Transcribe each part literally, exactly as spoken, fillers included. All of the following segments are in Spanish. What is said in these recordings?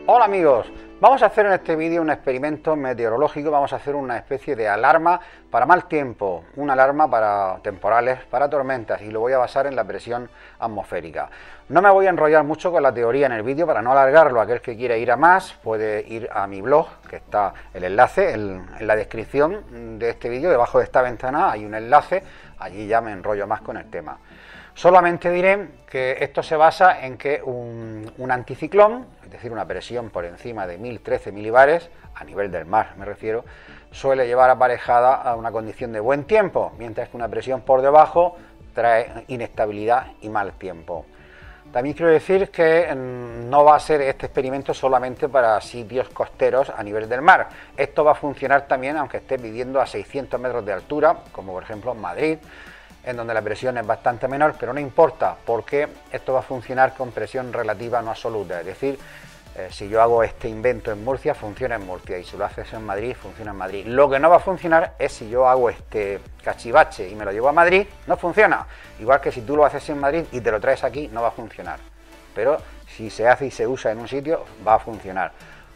Hola amigos, vamos a hacer en este vídeo un experimento meteorológico, vamos a hacer una especie de alarma para mal tiempo, una alarma para temporales, para tormentas, y lo voy a basar en la presión atmosférica. No me voy a enrollar mucho con la teoría en el vídeo para no alargarlo. Aquel que quiera ir a más puede ir a mi blog, que está el enlace en, en la descripción de este vídeo. Debajo de esta ventana hay un enlace, allí ya me enrollo más con el tema. Solamente diré que esto se basa en que un, un anticiclón, es decir, una presión por encima de mil trece milibares, a nivel del mar me refiero, suele llevar aparejada a una condición de buen tiempo, mientras que una presión por debajo trae inestabilidad y mal tiempo. También quiero decir que no va a ser este experimento solamente para sitios costeros a nivel del mar. Esto va a funcionar también aunque estés viviendo a seiscientos metros de altura, como por ejemplo en Madrid, en donde la presión es bastante menor, pero no importa, porque esto va a funcionar con presión relativa no absoluta. Es decir, eh, si yo hago este invento en Murcia, funciona en Murcia, y si lo haces en Madrid, funciona en Madrid. Lo que no va a funcionar es si yo hago este cachivache y me lo llevo a Madrid, no funciona. Igual que si tú lo haces en Madrid y te lo traes aquí, no va a funcionar. Pero si se hace y se usa en un sitio, va a funcionar.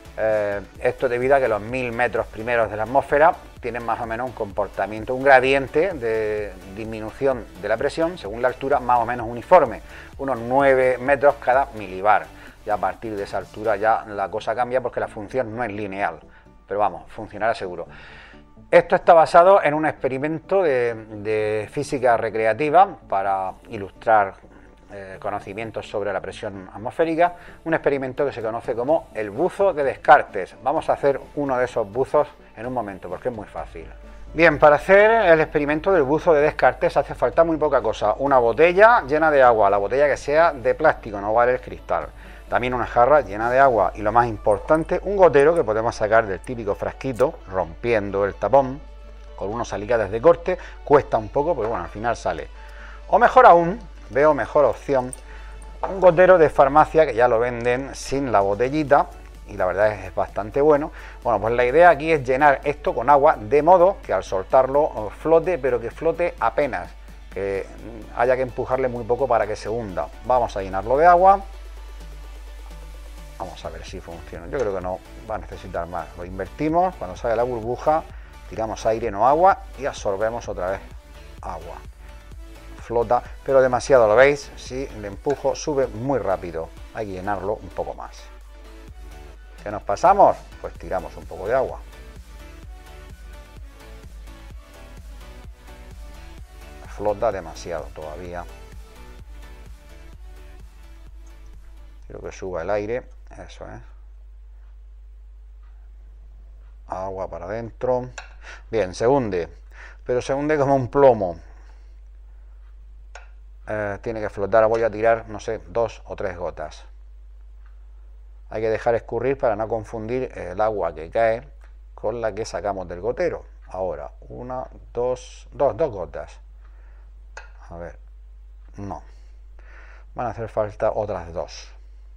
Eh, esto debido a que los mil metros primeros de la atmósfera tienen más o menos un comportamiento, un gradiente de disminución de la presión según la altura más o menos uniforme, unos nueve metros cada milibar. Ya a partir de esa altura ya la cosa cambia porque la función no es lineal, pero vamos, funcionará seguro. Esto está basado en un experimento de, de física recreativa para ilustrar Eh, conocimientos sobre la presión atmosférica, un experimento que se conoce como el buzo de Descartes. Vamos a hacer uno de esos buzos en un momento porque es muy fácil. Bien, para hacer el experimento del buzo de Descartes hace falta muy poca cosa: una botella llena de agua, la botella que sea de plástico, no vale el cristal, también una jarra llena de agua y, lo más importante, un gotero que podemos sacar del típico frasquito rompiendo el tapón con unos alicates de corte. Cuesta un poco, pero bueno, al final sale. O mejor aún, veo mejor opción, un gotero de farmacia que ya lo venden sin la botellita y la verdad es, es bastante bueno. Bueno, pues la idea aquí es llenar esto con agua de modo que al soltarlo flote, pero que flote apenas, que haya que empujarle muy poco para que se hunda. Vamos a llenarlo de agua. Vamos a ver si funciona. Yo creo que no va a necesitar más. Lo invertimos, cuando sale la burbuja tiramos aire, no agua, y absorbemos otra vez agua. Flota, pero demasiado, ¿lo veis? Si le empujo, sube muy rápido. Hay que llenarlo un poco más. ¿Qué nos pasamos? Pues tiramos un poco de agua. Flota demasiado todavía. Quiero que suba el aire. Eso es. Agua para adentro. Bien, se hunde. Pero se hunde como un plomo. Eh, tiene que flotar. Voy a tirar, no sé, dos o tres gotas. Hay que dejar escurrir para no confundir el agua que cae con la que sacamos del gotero. Ahora, una, dos, dos, dos gotas. A ver, no. Van a hacer falta otras dos.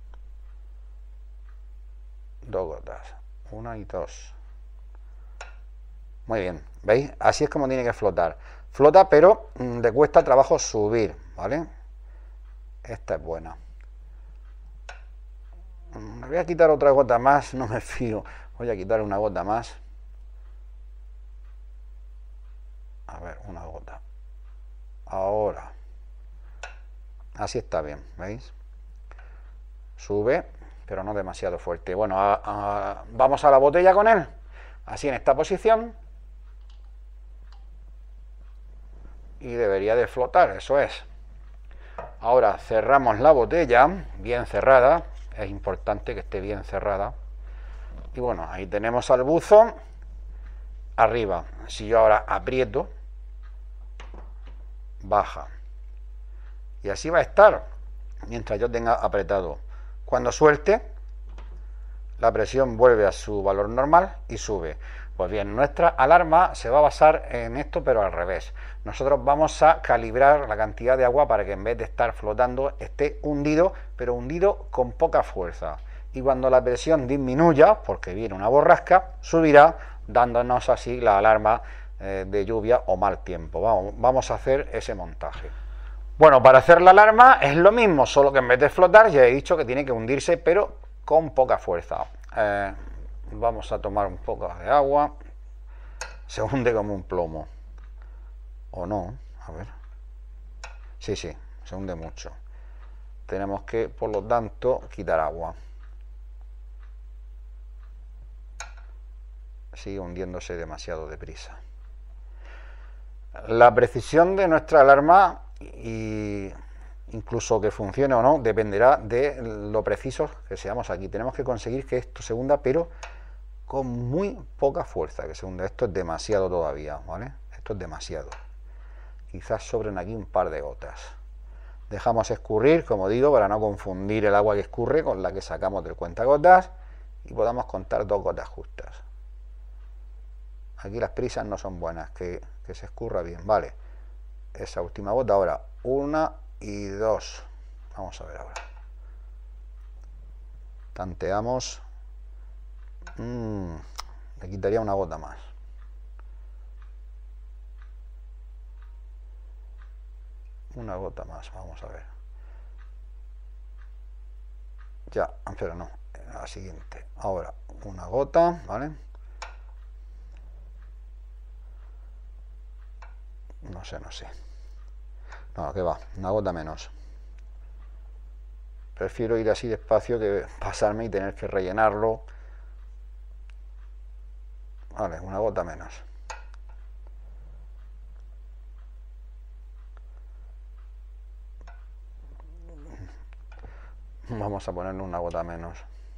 Dos gotas. Una y dos. Muy bien, ¿veis? Así es como tiene que flotar. Flota, pero mmm, le cuesta trabajo subir, ¿vale? Esta es buena. Me voy a quitar otra gota más, no me fío. Voy a quitar una gota más. A ver, una gota. Ahora. Así está bien, ¿veis? Sube, pero no demasiado fuerte. Bueno, a, a, vamos a la botella con él. Así, en esta posición. Y debería de flotar, eso es. Ahora cerramos la botella, bien cerrada. Es importante que esté bien cerrada. Y bueno, ahí tenemos al buzo arriba. Si yo ahora aprieto, baja. Y así va a estar mientras yo tenga apretado. Cuando suelte, la presión vuelve a su valor normal y sube. Pues bien, nuestra alarma se va a basar en esto, pero al revés. Nosotros vamos a calibrar la cantidad de agua para que en vez de estar flotando esté hundido, pero hundido con poca fuerza. Y cuando la presión disminuya, porque viene una borrasca, subirá, dándonos así la alarma eh, de lluvia o mal tiempo. Vamos, vamos a hacer ese montaje. Bueno, para hacer la alarma es lo mismo, solo que en vez de flotar ya he dicho que tiene que hundirse, pero con poca fuerza. Eh, vamos a tomar un poco de agua. Se hunde como un plomo. ¿O no? A ver. Sí, sí, se hunde mucho. Tenemos que, por lo tanto, quitar agua. Sigue hundiéndose demasiado deprisa. La precisión de nuestra alarma, y incluso que funcione o no, dependerá de lo precisos que seamos aquí. Tenemos que conseguir que esto se hunda, pero con muy poca fuerza que se hunda. Esto es demasiado todavía, ¿vale? Esto es demasiado. Quizás sobren aquí un par de gotas. Dejamos escurrir, como digo, para no confundir el agua que escurre con la que sacamos del cuentagotas y podamos contar dos gotas justas. Aquí las prisas no son buenas, que, que se escurra bien, vale. Esa última gota, ahora una y dos. Vamos a ver ahora. Tanteamos. Mm, le quitaría una gota más. Una gota más, vamos a ver. Ya, pero no, la siguiente. Ahora, una gota, ¿vale? No sé, no sé. No, que va, una gota menos. Prefiero ir así despacio que pasarme y tener que rellenarlo. Vale, una gota menos. Vamos a ponerle una gota menos.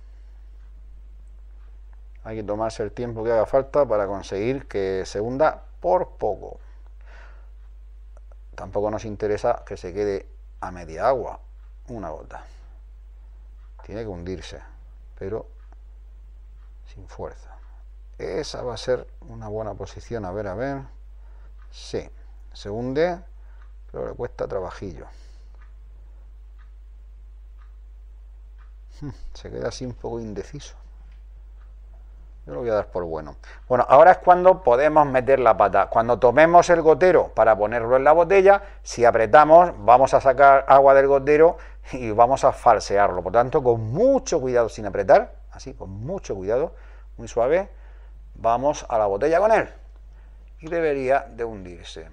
Hay que tomarse el tiempo que haga falta para conseguir que se hunda por poco. Tampoco nos interesa que se quede a media agua. Una gota. Tiene que hundirse, pero sin fuerza. Esa va a ser una buena posición. A ver, a ver. Sí, se hunde, pero le cuesta trabajillo. Se queda así un poco indeciso. Yo lo voy a dar por bueno. Bueno, ahora es cuando podemos meter la pata. Cuando tomemos el gotero para ponerlo en la botella, si apretamos, vamos a sacar agua del gotero y vamos a falsearlo. Por tanto, con mucho cuidado, sin apretar, así, con mucho cuidado, muy suave, vamos a la botella con él. Y debería de hundirse.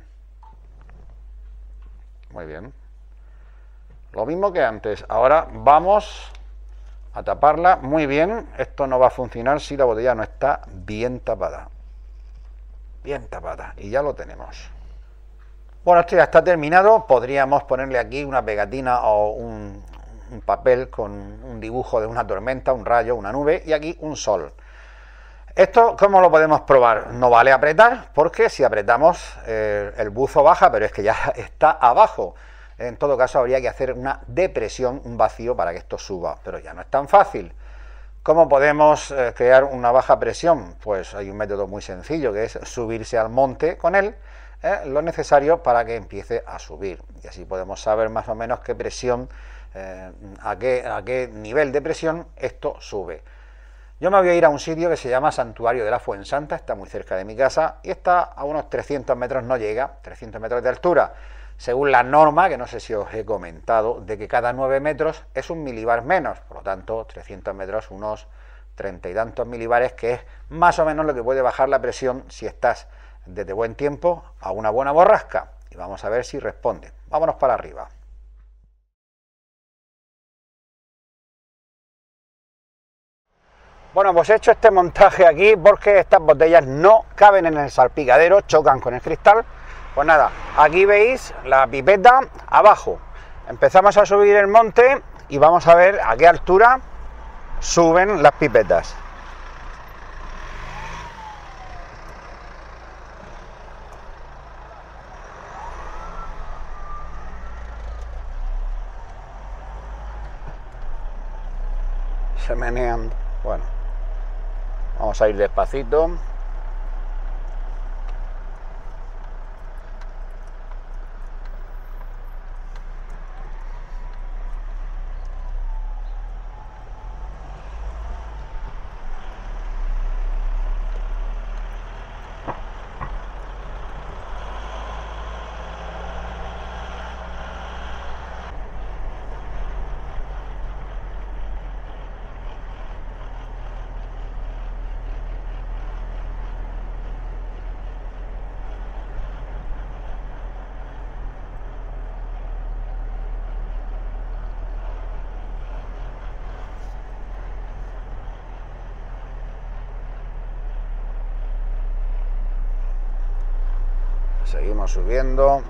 Muy bien. Lo mismo que antes. Ahora vamos a taparla muy bien. Esto no va a funcionar si la botella no está bien tapada. Bien tapada. Y ya lo tenemos. Bueno, esto ya está terminado. Podríamos ponerle aquí una pegatina o un, un papel con un dibujo de una tormenta, un rayo, una nube y aquí un sol. Esto, ¿cómo lo podemos probar? No vale apretar, porque si apretamos eh, el buzo baja, pero es que ya está abajo. En todo caso, habría que hacer una depresión, un vacío, para que esto suba, pero ya no es tan fácil. ¿Cómo podemos eh, crear una baja presión? Pues hay un método muy sencillo, que es subirse al monte con él, eh, lo necesario para que empiece a subir. Y así podemos saber más o menos qué presión, eh, a, qué, a qué nivel de presión esto sube. Yo me voy a ir a un sitio que se llama Santuario de la Fuensanta, está muy cerca de mi casa y está a unos trescientos metros, no llega, trescientos metros de altura, según la norma, que no sé si os he comentado, de que cada nueve metros es un milibar menos, por lo tanto, trescientos metros, unos treinta y tantos milibares, que es más o menos lo que puede bajar la presión si estás desde buen tiempo a una buena borrasca. Y vamos a ver si responde. Vámonos para arriba. Bueno, pues he hecho este montaje aquí porque estas botellas no caben en el salpicadero, chocan con el cristal. Pues nada, aquí veis la pipeta abajo. Empezamos a subir el monte y vamos a ver a qué altura suben las pipetas. Se menean. Bueno. Vamos a ir despacito. Seguimos subiendo.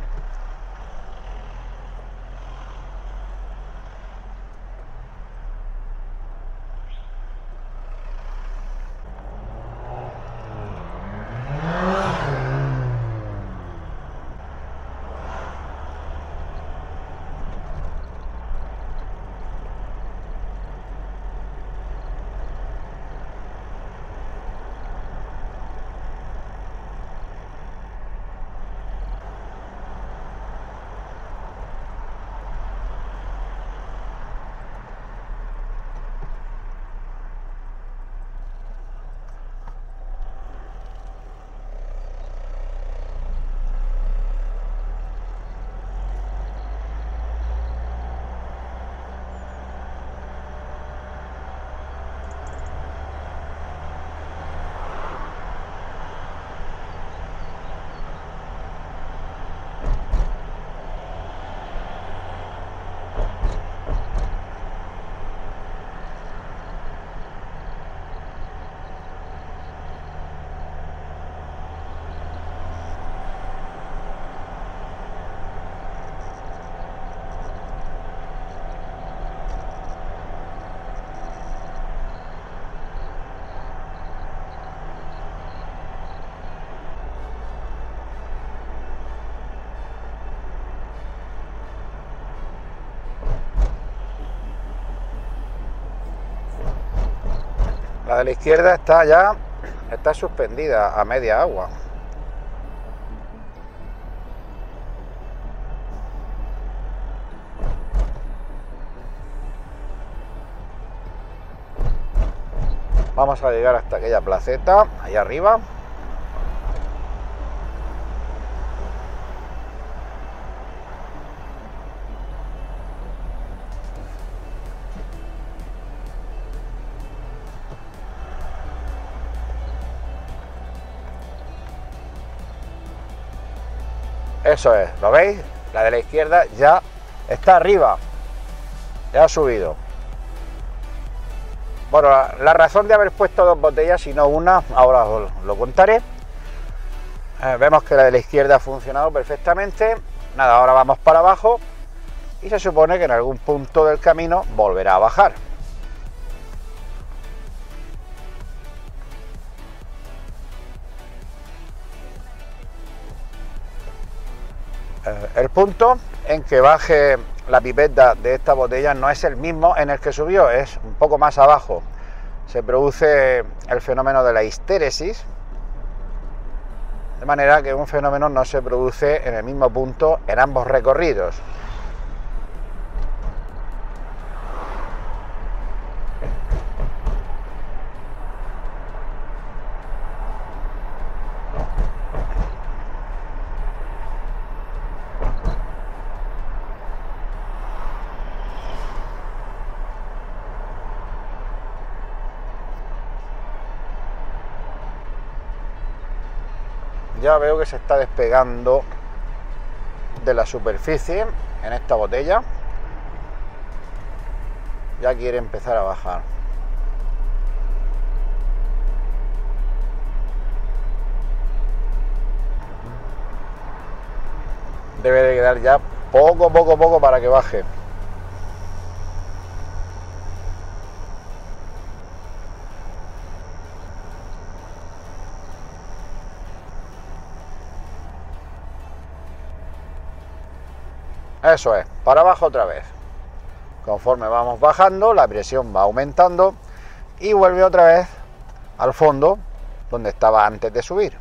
La de la izquierda está ya, está suspendida a media agua. Vamos a llegar hasta aquella placeta, ahí arriba. Eso es, ¿lo veis? La de la izquierda ya está arriba, ya ha subido. Bueno, la, la razón de haber puesto dos botellas y no una, ahora os lo contaré. Eh, vemos que la de la izquierda ha funcionado perfectamente. Nada, ahora vamos para abajo y se supone que en algún punto del camino volverá a bajar. El punto en que baje la pipeta de esta botella no es el mismo en el que subió, es un poco más abajo. Se produce el fenómeno de la histéresis, de manera que un fenómeno no se produce en el mismo punto en ambos recorridos. Ya veo que se está despegando de la superficie en esta botella. Ya quiere empezar a bajar. Debe de quedar ya poco, poco, poco para que baje. Eso es, para abajo otra vez. Conforme vamos bajando, la presión va aumentando y vuelve otra vez al fondo donde estaba antes de subir.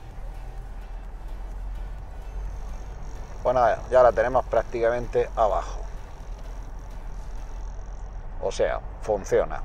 Bueno, ya la tenemos prácticamente abajo. O sea, funciona.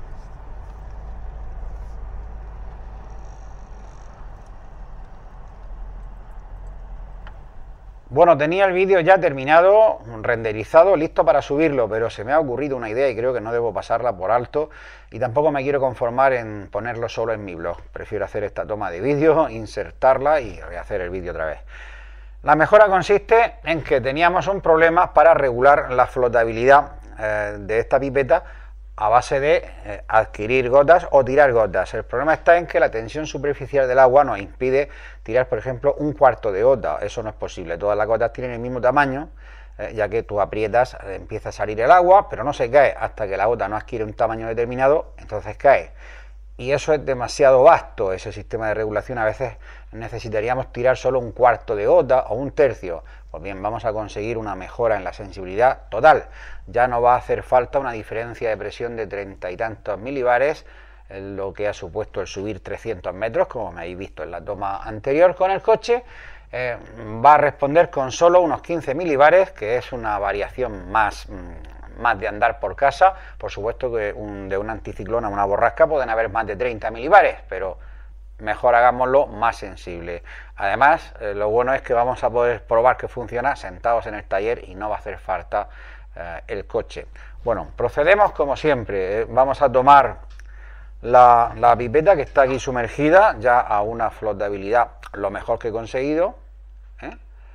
Bueno, tenía el vídeo ya terminado, renderizado, listo para subirlo, pero se me ha ocurrido una idea y creo que no debo pasarla por alto y tampoco me quiero conformar en ponerlo solo en mi blog. Prefiero hacer esta toma de vídeo, insertarla y rehacer el vídeo otra vez. La mejora consiste en que teníamos un problema para regular la flotabilidad eh, de esta pipeta a base de eh, adquirir gotas o tirar gotas. El problema está en que la tensión superficial del agua nos impide tirar, por ejemplo, un cuarto de gota. Eso no es posible. Todas las gotas tienen el mismo tamaño, eh, ya que tú aprietas, eh, empieza a salir el agua, pero no se cae hasta que la gota no adquiere un tamaño determinado, entonces cae. Y eso es demasiado vasto, ese sistema de regulación. A veces necesitaríamos tirar solo un cuarto de gota o un tercio. Pues bien, vamos a conseguir una mejora en la sensibilidad total. Ya no va a hacer falta una diferencia de presión de treinta y tantos milibares, lo que ha supuesto el subir trescientos metros, como me habéis visto en la toma anterior con el coche. Eh, va a responder con solo unos quince milibares, que es una variación más... más de andar por casa. Por supuesto que un, de un anticiclón a una borrasca pueden haber más de treinta milibares, pero mejor hagámoslo más sensible. Además, eh, lo bueno es que vamos a poder probar que funciona sentados en el taller y no va a hacer falta eh, el coche. Bueno, procedemos como siempre. Eh, vamos a tomar la, la pipeta que está aquí sumergida ya a una flotabilidad lo mejor que he conseguido, ¿eh?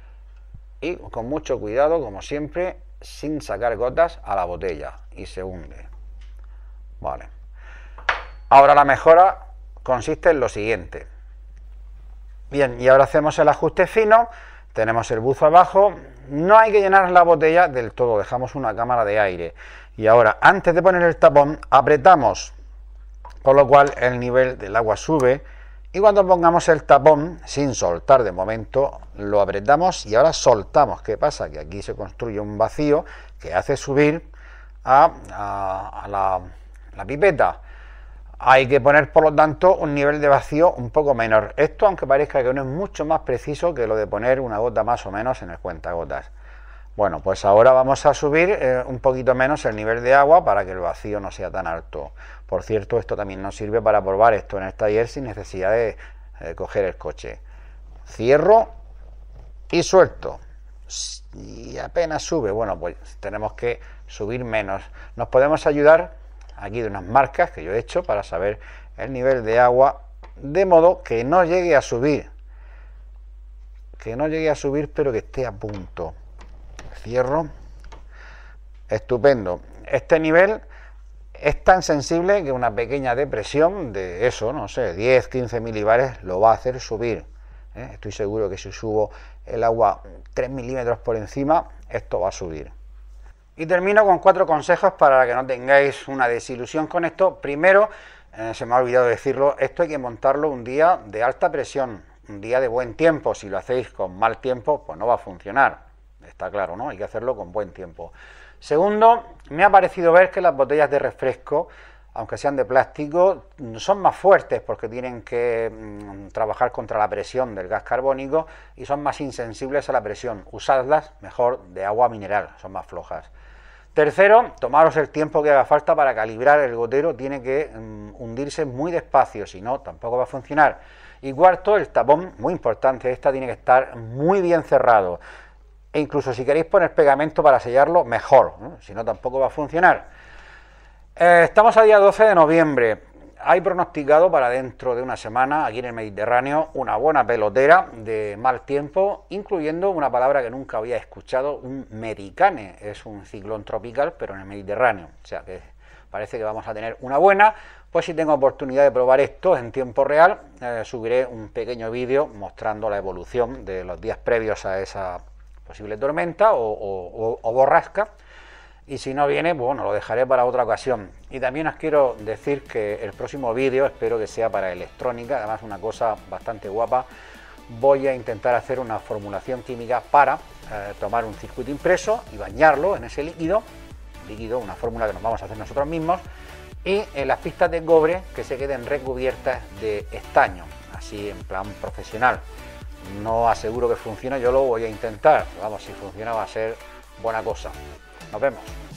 Y con mucho cuidado, como siempre, sin sacar gotas a la botella, y se hunde. Vale. Ahora la mejora consiste en lo siguiente. Bien, y ahora hacemos el ajuste fino. Tenemos el buzo abajo. No hay que llenar la botella del todo, dejamos una cámara de aire. Y ahora, antes de poner el tapón, apretamos, con lo cual el nivel del agua sube. Y cuando pongamos el tapón, sin soltar de momento, lo apretamos y ahora soltamos. ¿Qué pasa? Que aquí se construye un vacío que hace subir a, a, a la, la pipeta. Hay que poner, por lo tanto, un nivel de vacío un poco menor. Esto, aunque parezca que no es mucho más preciso que lo de poner una gota más o menos en el cuentagotas. Bueno, pues ahora vamos a subir eh, un poquito menos el nivel de agua para que el vacío no sea tan alto. Por cierto, esto también nos sirve para probar esto en el taller sin necesidad de eh, coger el coche. Cierro y suelto. Y apenas sube. Bueno, pues tenemos que subir menos. Nos podemos ayudar aquí de unas marcas que yo he hecho para saber el nivel de agua, de modo que no llegue a subir. Que no llegue a subir, pero que esté a punto. Cierro. Estupendo. Este nivel es tan sensible que una pequeña depresión de eso, no sé, diez, quince milibares lo va a hacer subir. ¿eh? Estoy seguro que si subo el agua tres milímetros por encima, esto va a subir. Y termino con cuatro consejos para que no tengáis una desilusión con esto. Primero, eh, se me ha olvidado decirlo, esto hay que montarlo un día de alta presión, un día de buen tiempo. Si lo hacéis con mal tiempo, pues no va a funcionar. Está claro, ¿no? Hay que hacerlo con buen tiempo. Segundo, me ha parecido ver que las botellas de refresco, aunque sean de plástico, son más fuertes porque tienen que mmm, trabajar contra la presión del gas carbónico y son más insensibles a la presión. Usadlas mejor de agua mineral, son más flojas. Tercero, tomaros el tiempo que haga falta para calibrar el gotero, tiene que mmm, hundirse muy despacio, si no, tampoco va a funcionar. Y cuarto, el tapón, muy importante, esta tiene que estar muy bien cerrado. E incluso si queréis poner pegamento para sellarlo, mejor, ¿no? Si no, tampoco va a funcionar. Eh, estamos a día doce de noviembre. Hay pronosticado para dentro de una semana, aquí en el Mediterráneo, una buena pelotera de mal tiempo, incluyendo una palabra que nunca había escuchado, un medicane. Es un ciclón tropical, pero en el Mediterráneo. O sea que parece que vamos a tener una buena. Pues si tengo oportunidad de probar esto en tiempo real, eh, subiré un pequeño vídeo mostrando la evolución de los días previos a esa posible tormenta o, o, o borrasca, y si no viene, bueno, lo dejaré para otra ocasión. Y también os quiero decir que el próximo vídeo espero que sea para electrónica, además una cosa bastante guapa. Voy a intentar hacer una formulación química para eh, tomar un circuito impreso y bañarlo en ese líquido, líquido, una fórmula que nos vamos a hacer nosotros mismos, y en las pistas de cobre que se queden recubiertas de estaño, así en plan profesional. No aseguro que funcione, yo lo voy a intentar. Vamos, si funciona va a ser buena cosa. Nos vemos.